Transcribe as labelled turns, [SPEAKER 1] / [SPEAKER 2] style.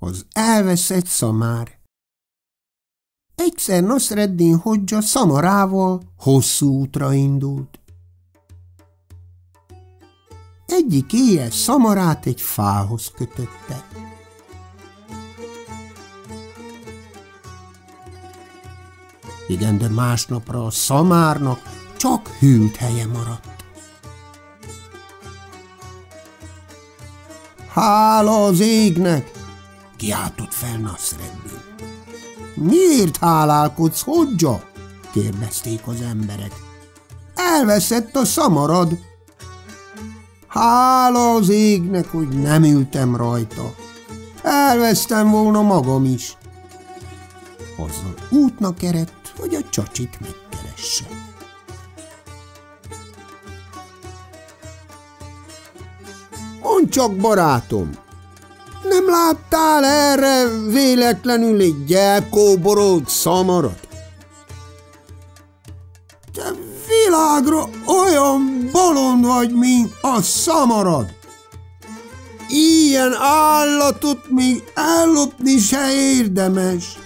[SPEAKER 1] Az elveszett szamár. Egyszer Nasreddin Hodja szamarával hosszú útra indult. Egyik éjjel szamarát egy fához kötötte. Igen, de másnapra a szamárnak csak hűlt helye maradt. Hála az égnek! Kiáltott fel Nasreddin. Miért hálálkodsz, Hodja? Kérdezték az emberek. Elveszett a szamarad. Hála az égnek, hogy nem ültem rajta. Elvesztem volna magam is. Azzal útnak eredt, hogy a csacsit megkeresse. Mondd csak, barátom, nem láttál erre véletlenül egy elkóborolt szamarat? Te világra olyan bolond vagy, mint a szamarad. Ilyen állatot még ellopni se érdemes.